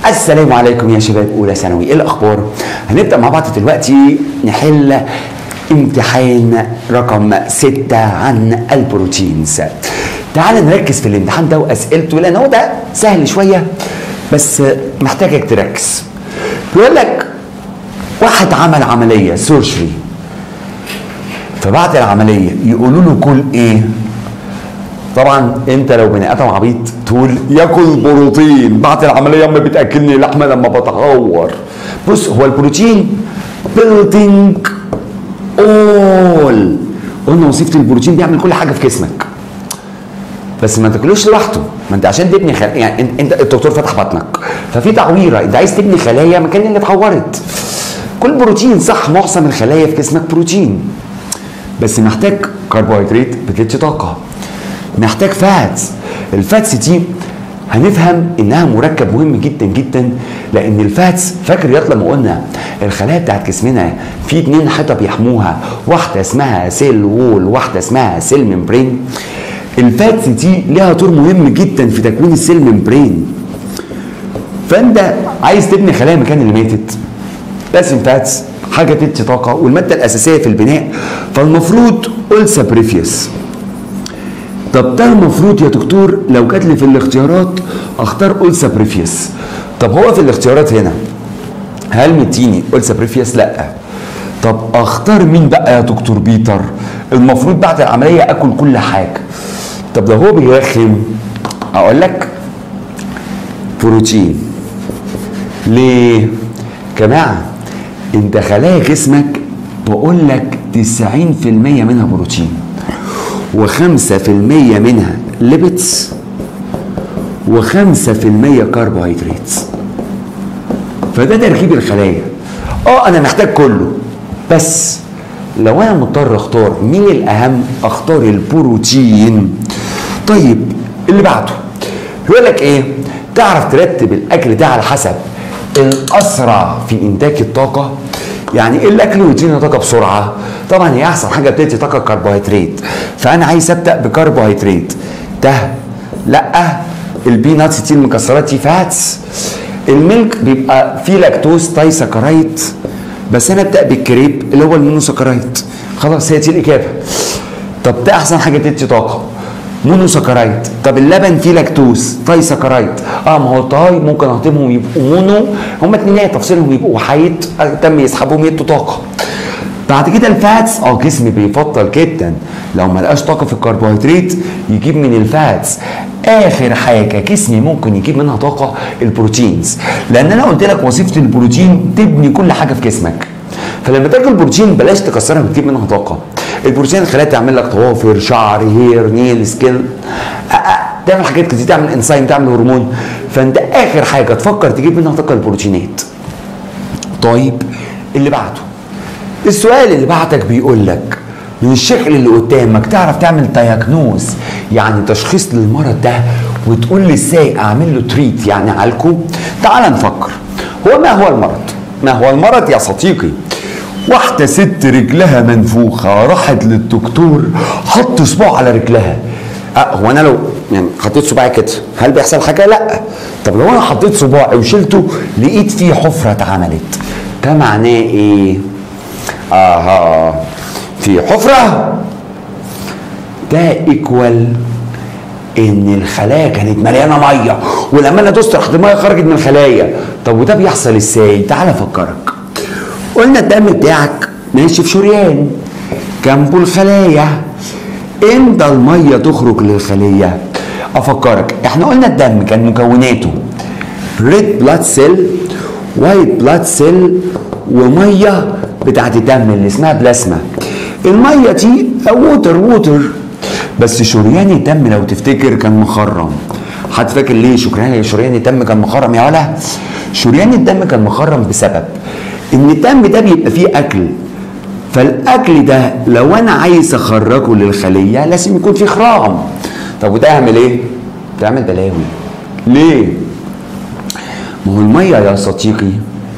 السلام عليكم يا شباب اولى ثانوي، ايه الاخبار؟ هنبدا مع بعض دلوقتي نحل امتحان رقم 6 عن البروتينز. تعال نركز في الامتحان ده واسئلته لان هو ده سهل شويه بس محتاجك تركز. بيقول لك واحد عمل عمليه سيرجري، فبعد العمليه يقولوا له كل ايه؟ طبعا انت لو بني ادم عبيط تقول ياكل بروتين. بعد العمليه امي بتاكلني لحمه لما بتعور. بص، هو البروتين بيلدينج اول، قلنا وظيفه البروتين بيعمل كل حاجه في جسمك، بس ما تاكلوش لوحده. ما انت عشان تبني يعني انت الدكتور فتح بطنك ففي تعويره، انت عايز تبني خلايا مكان اللي اتعورت. كل بروتين صح، معظم الخلايا في جسمك بروتين، بس محتاج كربوهيدرات بتدي طاقه، محتاج فاتس. الفاتس دي هنفهم انها مركب مهم جدا جدا، لان الفاتس فاكر يا لما قلنا الخلايا بتاعت جسمنا في 2 حيطه بيحموها، واحده اسمها سيل وول واحده اسمها سيل ممبرين. الفاتس دي ليها دور مهم جدا في تكوين السيل ممبرين، فانت عايز تبني خلايا مكان اللي ماتت لازم فاتس، حاجه تدي طاقه والماده الاساسيه في البناء، فالمفروض ألسا بريفيوس. طب ده المفروض يا دكتور لو جات لي في الاختيارات اختار ألسا بريفيوس. طب هو في الاختيارات هنا هل مديني ألسا بريفيوس؟ لا. طب اختار مين بقى يا دكتور بيتر؟ المفروض بعد العمليه اكل كل حاجه. طب لو هو بيرخم اقول لك بروتين. ليه؟ جماعه انت خلايا جسمك بقول لك 90% منها بروتين و5% منها ليبيدز و5% كربوهيدرات، فده تركيب الخلايا. انا محتاج كله، بس لو انا مضطر اختار مين الاهم اختار البروتين. طيب اللي بعده يقول لك ايه؟ تعرف ترتب الاكل ده على حسب الاسرع في انتاج الطاقه. يعني ايه الاكل يدينا طاقه بسرعه؟ طبعا هي احسن حاجه بتدي طاقه كربوهيدرات، فانا عايز ابدا بكربوهيدرات. ده لا، البيناتس دي المكسرات دي فاتس. الميلك بيبقى فيه لاكتوز تاي سكرايت، بس انا ابدا بالكريب اللي هو المونوسكرايت. خلاص هي دي الاجابه. طب ده احسن حاجه تدي طاقه مونوسكرايت. طب اللبن فيه لاكتوز تاي سكرايت، ما هو الطاي ممكن اهضمهم يبقوا مونو، هما اتنين تفصيلهم يبقوا حيد تم يسحبهم يدوا طاقه. بعد كده الفاتس، جسمي بيفضل جدا لو ما لقاش طاقه في الكربوهيدرات يجيب من الفاتس. اخر حاجه جسمي ممكن يجيب منها طاقه البروتينز، لان انا قلت لك وظيفه البروتين تبني كل حاجه في جسمك، فلما تاكل بروتين بلاش تكسرها وتجيب منها طاقه. البروتين الخلايا تعمل لك ضوافر، شعر، هير، نيل، سكيل، تعمل حاجات كتير، تعمل انزيم، تعمل هرمون، فانت اخر حاجه تفكر تجيب منها طاقه البروتينات. طيب اللي بعده، السؤال اللي بعدك بيقول لك من الشكل اللي قدامك تعرف تعمل دايجنوز يعني تشخيص للمرض ده وتقول لي ازاي اعمل له تريت يعني اعالجه. تعال نفكر. ما هو المرض؟ ما هو المرض يا صديقي؟ واحدة ست رجلها منفوخة راحت للدكتور حط صباع على رجلها. هو انا لو يعني حطيت صباعي كده هل بيحصل حاجة؟ لا. طب لو انا حطيت صباعي وشلته لقيت فيه حفرة اتعملت، ده معناه ايه؟ في حفرة، ده ايكوال ان الخلايا كانت مليانة مية، ولما انا دوست راحت المية خرجت من الخلايا. طب وده بيحصل ازاي؟ تعال افكرك. قلنا الدم بتاعك ماشي في شريان جنبه الخلايا، امتى الميه تخرج للخليه؟ افكرك، احنا قلنا الدم كان مكوناته ريد بلاد سيل، وايت بلاد سيل، وميه بتاعت الدم اللي اسمها بلازما. الميه دي ووتر، بس شريان الدم لو تفتكر كان مخرم. حد فاكر ليه شريان الدم كان مخرم يا ولا؟ شريان الدم كان مخرم بسبب ان الدم ده بيبقى فيه اكل، فالاكل ده لو انا عايز اخرجه للخليه لازم يكون فيه خرام. طب وده يعمل ايه؟ تعمل بلاوي. ليه؟ ما هو الميه يا صديقي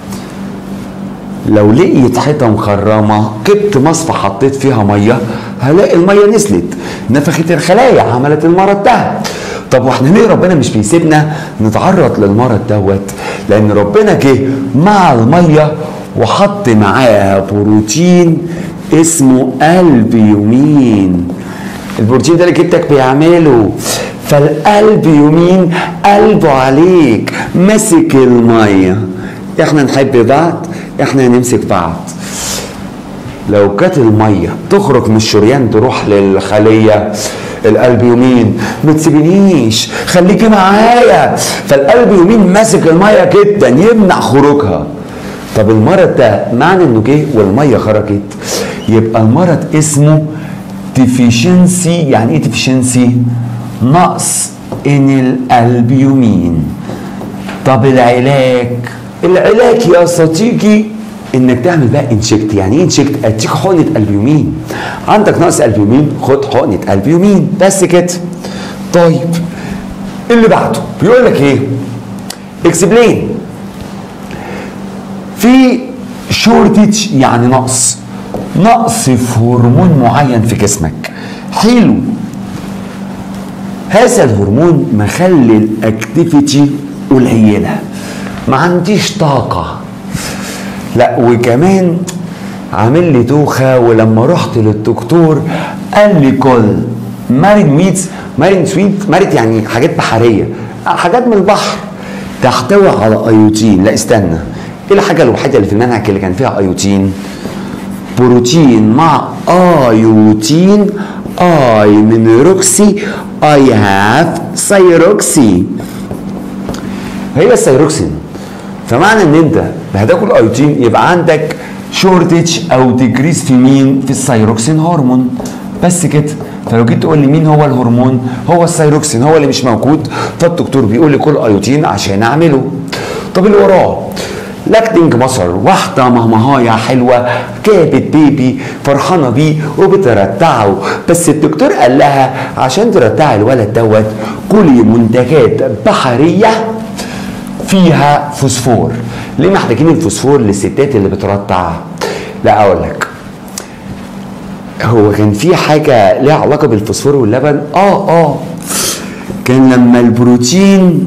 لو لقيت حيطه مخرمه جبت مصفى حطيت فيها ميه هلاقي الميه نزلت نفخت الخلايا عملت المرض ده. طب واحنا ليه ربنا مش بيسيبنا نتعرض للمرض دوت؟ لان ربنا جه مع الميه وحط معاها بروتين اسمه البيومين. البروتين ده اللي جدك بيعمله، فالقلب يمين قلبه عليك مسك الميه. احنا نحب بعض، احنا نمسك بعض. لو كانت الميه تخرج من الشريان تروح للخليه، القلب يمين ما تسيبنيش خليكي معايا، فالقلب يمين ماسك الميه جدا يمنع خروجها. طب المرض ده معنى انه جه والميه خرجت، يبقى المرض اسمه ديفيشنسي. يعني ايه ديفيشنسي؟ نقص ان الالبيومين. طب العلاج يا صديقي انك تعمل بقى انشكت. يعني ايه انشكت؟ اديك حقنه البيومين. عندك نقص البيومين، خد حقنه البيومين بس كده. طيب اللي بعده بيقول لك ايه؟ اكسبلين. في شورتج يعني نقص في هرمون معين في جسمك. حلو، هذا الهرمون مخلي الاكتيفيتي قليله، ما عنديش طاقه، لا وكمان عامل لي دوخه. ولما رحت للدكتور قال لي كل مارين سويت يعني حاجات بحريه، حاجات من البحر تحتوي على ايوتين. لا استنى، ايه الحاجه الوحيده اللي في المنهج اللي كان فيها ايوتين؟ بروتين مع ايوتين. اي من روكسي، اي هاف سايروكسي، هي السايروكسين. فمعنى ان انت هتاكل ايوتين يبقى عندك شورتج او ديكريس في مين؟ في السايروكسين هرمون بس كده. فلو جيت تقول لي مين هو الهرمون؟ هو السايروكسين، هو اللي مش موجود، فالدكتور بيقول لي كل ايوتين عشان اعمله. طب اللي وراه لاكتنج مصر، واحده مهمهايه حلوه جابت بيبي فرحانه بيه وبترتعه، بس الدكتور قال لها عشان ترتعي الولد دوت كلي منتجات بحريه فيها فوسفور. ليه محتاجين الفوسفور للستات اللي بترضع؟ لا اقول لك، هو كان في حاجه ليها علاقه بالفوسفور واللبن. كان لما البروتين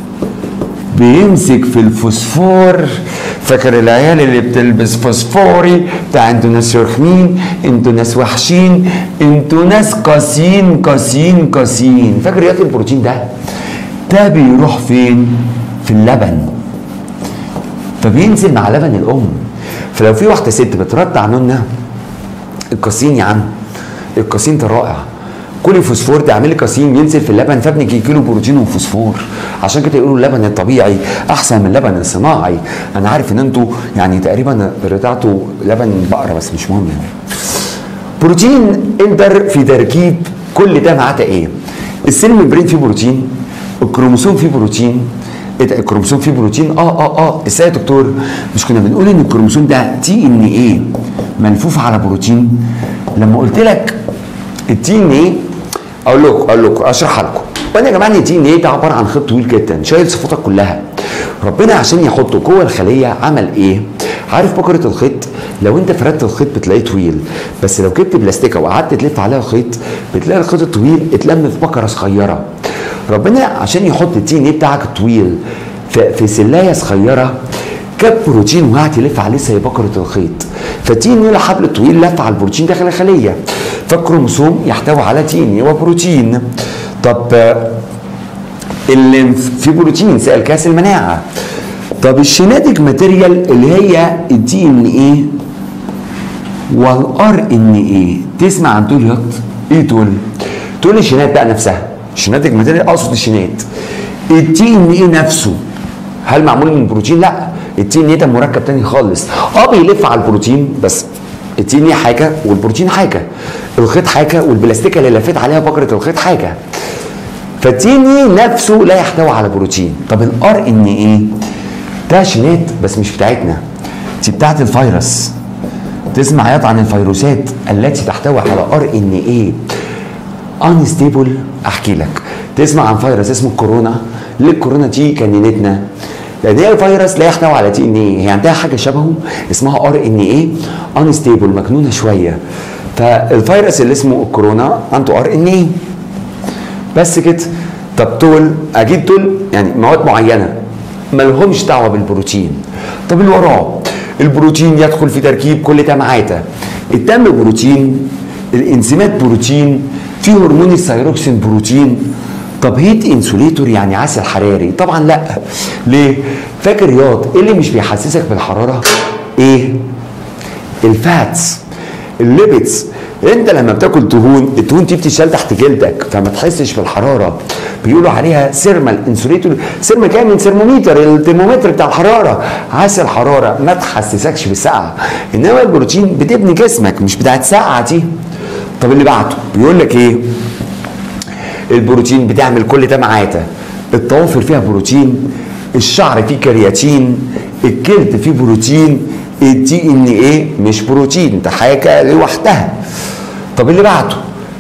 بيمسك في الفوسفور، فاكر العيال اللي بتلبس فوسفوري بتاع انتوا ناس رخمين، انتوا ناس وحشين، انتوا ناس قاسيين قاسيين قاسيين. فاكر ياكل البروتين ده بيروح فين؟ في اللبن، فبينزل مع لبن الام. فلو في واحده ست بترضع نونه، القاسين يا عم، القاسين ده رائع، كلي فوسفور تعملي كاسين ينزل في اللبن، فابنك يجيله بروتين وفوسفور. عشان كده يقولوا اللبن الطبيعي احسن من اللبن الصناعي. انا عارف ان انتوا يعني تقريبا رضعتوا لبن بقره بس مش مهم يعني. بروتين اندر في تركيب كل ده معناته ايه؟ السيل ممبرين فيه بروتين، الكروموسوم فيه بروتين. ايه ده الكروموسوم فيه بروتين؟ ازاي يا دكتور؟ مش كنا بنقول ان الكروموسوم ده تي ان ايه ملفوف على بروتين؟ لما قلت لك التي ان ايه، اقول لكم اشرحها لكم. وانا يا جماعه التي ان ايه ده عباره عن خيط طويل جدا شايل صفاتك كلها. ربنا عشان يحطه جوه الخليه عمل ايه؟ عارف بكره الخيط؟ لو انت فردت الخيط بتلاقيه طويل، بس لو جبت بلاستيكه وقعدت تلف عليها الخيط بتلاقي الخيط الطويل اتلم في بكره صغيره. ربنا عشان يحط التي ان ايه بتاعك الطويل في سلايه صغيره جاب بروتين وقعد يلف عليه زي بكره الخيط، فالتي ان ايه الحبل الطويل لف على البروتين داخل الخليه، فالكروموسوم يحتوي على تي ان ايه وبروتين. طب اللي في بروتين سأل كاس المناعه. طب الجيناتيك ماتيريال اللي هي الدي ان ايه والار ان ايه، تسمع عن دول ياض؟ ايه دول؟ دول الجينات بقى نفسها، الجيناتيك ماتيريال اقصد الجينات. الدي ان ايه نفسه هل معمول من بروتين؟ لا، الدي ان ايه ده مركب تاني خالص. بيلف على البروتين بس الدي ان ايه حاجه والبروتين حاجه، الخيط حاجه والبلاستيكه اللي لفيت عليها بكره الخيط حاجه. فالدي ان ايه نفسه لا يحتوي على بروتين. طب الار ان ايه ده جينات بس مش بتاعتنا، دي بتاعت الفيروس. تسمع ياض عن الفيروسات التي تحتوي على ار ان ايه انستيبل؟ احكي لك. تسمع عن فيروس اسمه الكورونا؟ ليه الكورونا دي كننتنا؟ لان هي فيروس لا يحتوي على تي ان ايه، هي عندها حاجه شبهه اسمها ار ان ايه انستيبل، مجنونه شويه. فالفيروس اللي اسمه الكورونا عنده ار ان ايه بس كده. طب دول اكيد دول يعني مواد معينه ما لهمش دعوه بالبروتين. طب اللي وراه البروتين يدخل في تركيب كل تبعاته. الدم بروتين، الانزيمات بروتين، في هرمون الثيروكسين بروتين. طب هيت انسوليتور يعني عسل حراري؟ طبعا لا. ليه؟ فاكر رياض ايه اللي مش بيحسسك بالحراره؟ ايه؟ الفاتس، الليبيدز. انت لما بتاكل دهون، الدهون دي بتشال تحت جلدك فما تحسش بالحراره. بيقولوا عليها سيرمال انسوليتور. سيرما جاي من سيرموميتر، الترمومتر بتاع الحراره. عسل حراره ما تحسسكش بالسقعه، انما البروتين بتبني جسمك مش بتاعت سقعه دي. طب اللي بعده بيقول لك ايه؟ البروتين بتعمل كل تبعاته. الضوافر فيها بروتين، الشعر فيه كرياتين، الجلد فيه بروتين، الدي ان ايه مش بروتين، ده حاجه لوحدها. طب اللي بعده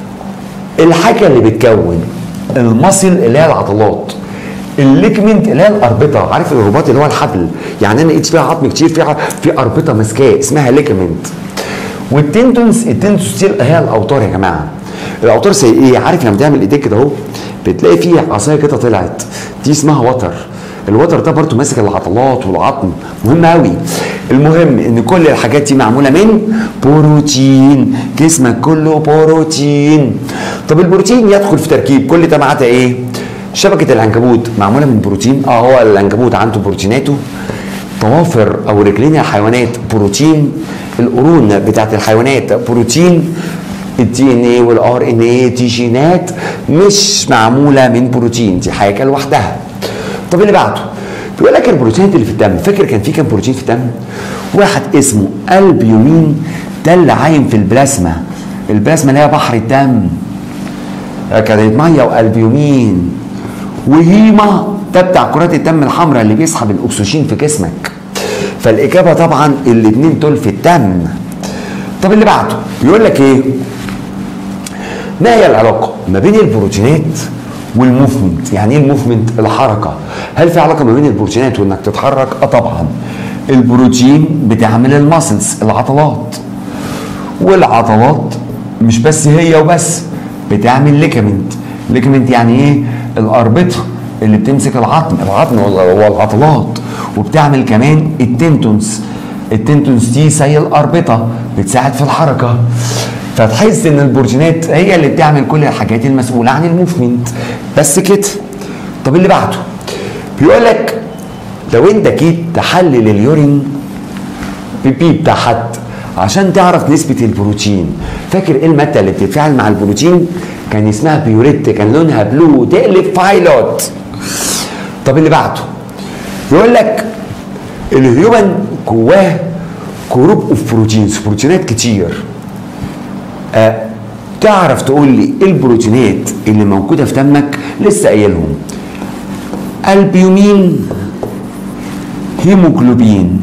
الحاجه اللي بتكون المصل اللي هي العضلات، الليجمنت اللي هي الاربطه، عارف الرباط اللي هو الحبل، يعني انا ايدي فيها عظم كتير، في اربطه ماسكاه اسمها ليجمنت. والتندونز، التندونز دي هي الاوتار يا جماعه. الاوتار زي ايه؟ عارف لما تعمل ايديك كده اهو بتلاقي فيه عصايه كده طلعت، دي اسمها وتر. الوتر ده برضه ماسك العضلات والعظم، مهم قوي. المهم ان كل الحاجات دي معموله من بروتين، جسمك كله بروتين. طب البروتين يدخل في تركيب كل تبعاته ايه؟ شبكه العنكبوت معموله من بروتين، هو العنكبوت عنده بروتيناته. ضوافر او رجلين الحيوانات بروتين، القرون بتاعت الحيوانات بروتين، الدي ان ايه والار ان ايه دي جينات مش معموله من بروتين، دي حاجه لوحدها. طب اللي بعده بيقول لك البروتينات اللي في الدم. فاكر كان في كام بروتين في الدم؟ واحد اسمه البيومين، ده اللي عايم في البلازما. البلازما اللي هي بحر الدم كانت ميه والبيومين. وهيما ده بتاع كرات الدم الحمراء اللي بيسحب الاكسجين في جسمك. فالاجابه طبعا الاثنين دول في الدم. طب اللي بعده بيقول لك ايه؟ ما هي العلاقه ما بين البروتينات والموفمنت؟ يعني ايه الموفمنت؟ الحركه. هل في علاقه ما بين البروتينات وانك تتحرك؟ طبعا. البروتين بتعمل الماسلز، العضلات، والعضلات مش بس هي وبس، بتعمل ليجمنت. ليجمنت يعني ايه؟ الاربطه اللي بتمسك العظم والعضلات، وبتعمل كمان التنتونز. التنتونز دي زي الاربطه بتساعد في الحركه. فتحس ان البروتينات هي اللي بتعمل كل الحاجات المسؤوله عن الموفمنت. بس كده. طب اللي بعده بيقول لك لو انت جيت تحلل اليورين بي بتاع حد عشان تعرف نسبه البروتين، فاكر ايه الماده اللي بتتفاعل مع البروتين؟ كان اسمها بيوريت، كان لونها بلو، تقلب فايلوت. طب اللي بعده بيقول لك الهيومن جواه جروب اوف بروتينز، بروتينات كتير. تعرف تقول لي ايه البروتينات اللي موجوده في دمك؟ لسه قايلهم: البيومين، هيموجلوبين.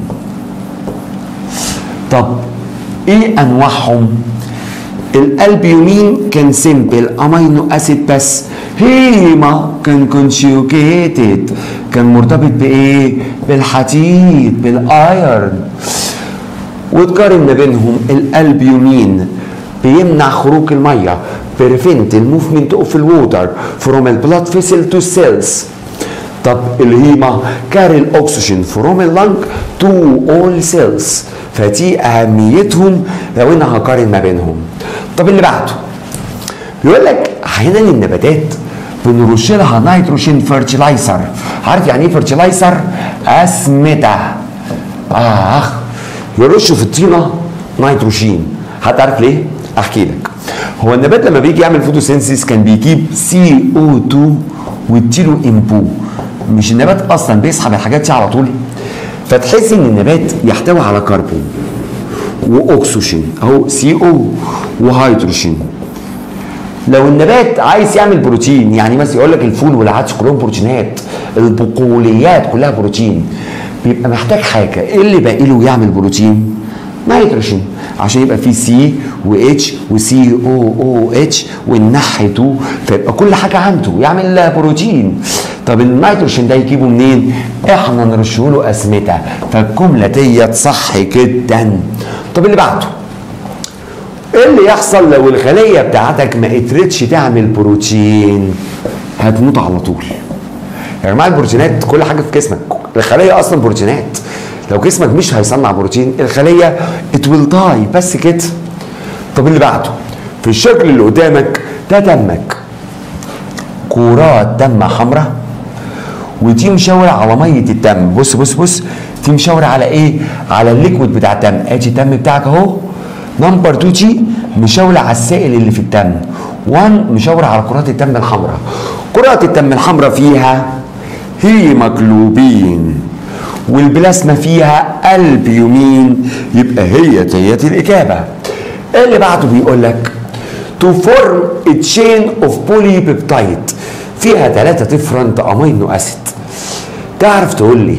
طب ايه انواعهم؟ الالبيومين كان سيمبل امينو اسيد بس. هيما كان كونجوجيتد، كان مرتبط بايه؟ بالحديد، بالايرن. وتقارن ما بينهم الالبيومين بيمنع خروج الميه، prevent the movement of the water from the blood vessel to cells. طب الهيما carry الاكسجين from the lung to all cells. فدي اهميتهم لو انا هقارن ما بينهم. طب اللي بعده بيقول لك احيانا النباتات بنرش لها نيتروجين فيرتيلايزر. عارف يعني ايه فيرتيلايزر؟ اسمده. يرشوا في الطينه نيتروجين. حد عارف ليه؟ احكي لك. هو النبات لما بيجي يعمل فوتوسينثيسيس كان بيجيب CO2 ويديله امبو. مش النبات اصلا بيسحب الحاجات دي على طول؟ فتحس ان النبات يحتوي على كربون واكسجين اهو CO وهيدروجين. لو النبات عايز يعمل بروتين، يعني مثلا يقول لك الفول والعدس كلهم بروتينات، البقوليات كلها بروتين، بيبقى محتاج حاجه. ايه اللي باقي له يعمل بروتين؟ نيتروجين، عشان يبقى فيه سي واتش وسي او اتش والناحيه 2، فيبقى كل حاجه عنده يعمل بروتين. طب النيتروجين ده يجيبه منين؟ احنا نرشه له اسمده. فالجمله ديت صح جدا. طب اللي بعده ايه اللي يحصل لو الخليه بتاعتك ما قدرتش تعمل بروتين؟ هتموت على طول. يا جماعه البروتينات كل حاجه في جسمك، الخليه اصلا بروتينات، لو جسمك مش هيصنع بروتين الخليه ات ويل داي، بس كده. طب اللي بعده في الشكل اللي قدامك ده دمك، كرات دم حمراء ودي مشاوره على ميه الدم. بص بص بص، دي مشاوره على ايه؟ على الليكويد بتاع الدم. ادي الدم بتاعك اهو. نمبر 2 دي مشاوره على السائل اللي في الدم. 1 مشاوره على كرات الدم الحمراء. كرات الدم الحمراء فيها هيموجلوبين والبلازما فيها البيومين، يبقى هي ديت الاجابه. اللي بعده بيقول لك to form a chain of polypeptide فيها 3 different امينو اسيد. تعرف تقول لي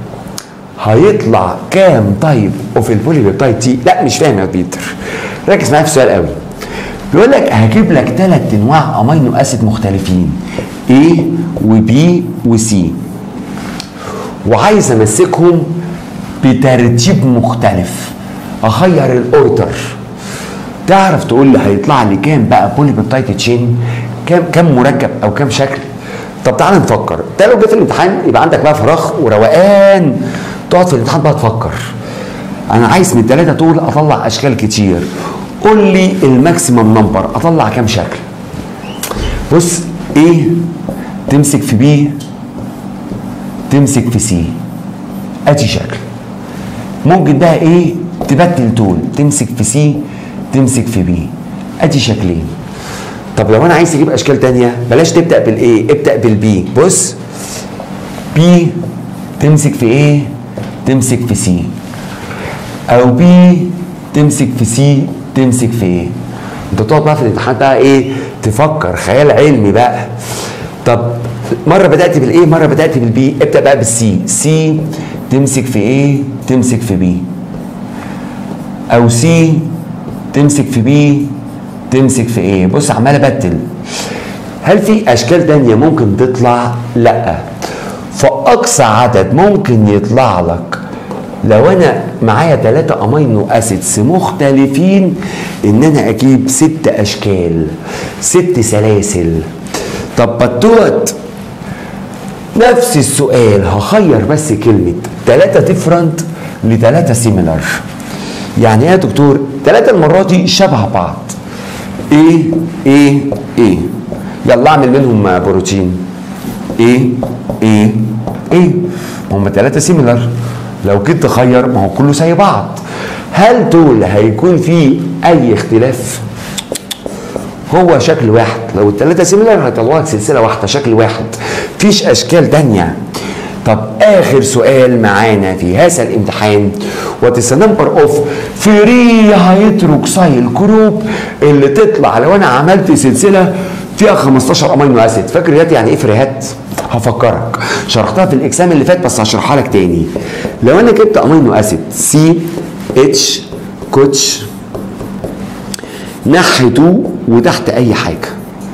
هيطلع كام تايب اوف البوليبيبتايد دي؟ لا مش فاهم يا بيتر، ركز معايا في السؤال قوي. بيقول لك هجيب لك 3 انواع امينو اسيد مختلفين A و B و C، وعايز امسكهم بترتيب مختلف، اغير الاوردر. تعرف تقول لي هيطلع لي كام بقى بوليبيبتايد تشين؟ كام مركب او كام شكل؟ طب تعالى نفكر. ده لو جه في الامتحان يبقى عندك بقى فراغ وروقان، تقعد في الامتحان بقى تفكر. انا عايز من ال3 دول اطلع اشكال كتير، قول لي الماكسيمم نمبر اطلع كام شكل. بص، ايه تمسك في بي تمسك في سي، ادي شكل. ممكن بقى ايه تبدل دول، تمسك في سي تمسك في بي، ادي شكلين. طب لو انا عايز اجيب اشكال تانية بلاش تبدا بالايه، ابدا بالبي. بص، بي تمسك في ايه تمسك في سي، او بي تمسك في سي تمسك في ايه. انت تقعد بقى في الامتحان بقى ايه تفكر، خيال علمي بقى. طب مره بدات بالايه مره بدات بالبي، ابدا بقى بالسي. سي تمسك في ايه تمسك في بي، او سي تمسك في بي تمسك في ايه. بص عمال ابدل. هل في اشكال تانية ممكن تطلع؟ لا. فاقصى عدد ممكن يطلع لك لو انا معايا 3 امينو اسيدز مختلفين ان انا اجيب 6 اشكال، 6 سلاسل. طب بتوت نفس السؤال، هخير بس كلمة 3 ديفرنت ل3 سيميلر. يعني ايه يا دكتور؟ 3 المرة دي شبه بعض. ايه ايه ايه، يلا اعمل منهم بروتين. ايه ايه ايه، هم 3 سيميلر. لو جيت تخير ما هو كله زي بعض. هل دول هيكون في اي اختلاف؟ هو شكل واحد. لو ال3 سيميلر هيطلعوا لك سلسله واحده، شكل واحد، مفيش اشكال تانيه. طب اخر سؤال معانا في هذا الامتحان، وات از نمبر اوف فري هيدروكسيل جروب اللي تطلع لو انا عملت سلسله فيها 15 امينو اسيد. فاكر يعني ايه فريهات؟ هفكرك، شرحتها في الاكسام اللي فات بس هشرحها لك تاني. لو انا جبت امينو اسيد سي اتش كوتش ناحيته وتحت اي حاجه،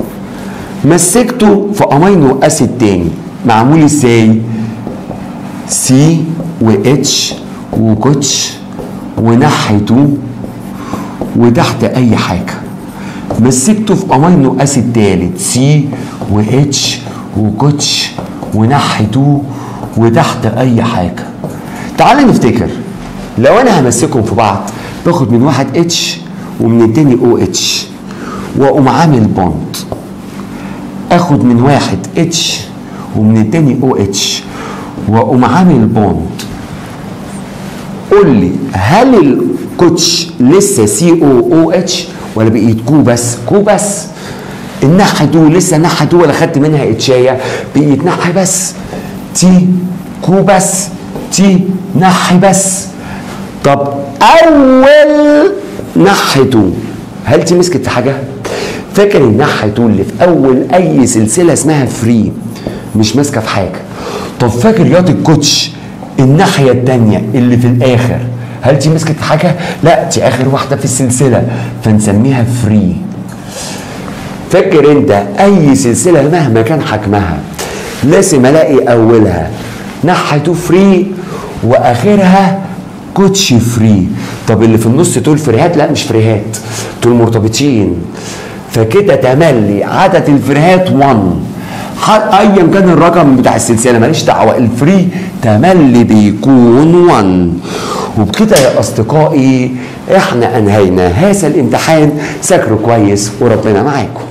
مسكته في امينو اسيد تاني معمول ازاي؟ سي واتش وكوتش وناحيته وتحت اي حاجه، مسكته في امينو اسيد تالت سي واتش وكوتش وناحيته وتحت اي حاجه. تعال نفتكر، لو انا همسكهم في بعض باخد من واحد اتش ومن التاني او اتش واقوم عامل بوند، اخد من واحد اتش ومن التاني او اتش واقوم عامل بوند. قول لي هل الكوتش لسه سي او اتش ولا بقيت كو بس؟ كو بس. الناحيه دو لسه ناحيه دو ولا خدت منها اتشايه؟ بقيت ناحيه بس. تي كو بس، تي ناحيه بس. طب اول ناحيته هل تي مسكت في حاجه؟ فاكر الناحيته اللي في اول اي سلسله اسمها فري مش ماسكه في حاجه. طب فاكر ياض الكوتش الناحيه الثانيه اللي في الاخر هل دي مسكت في حاجه؟ لا، دي اخر واحده في السلسله فنسميها فري. فاكر انت اي سلسله مهما كان حجمها لازم الاقي اولها ناحيته فري واخرها كوتش فري. طب اللي في النص دول فريهات؟ لا مش فريهات، دول مرتبطين. فكده تملي عدد الفريهات 1، ايا كان الرقم بتاع السلسله ماليش دعوه، الفري تملي بيكون 1. وبكده يا اصدقائي احنا انهينا هذا الامتحان. ذاكروا كويس وربنا معاكم.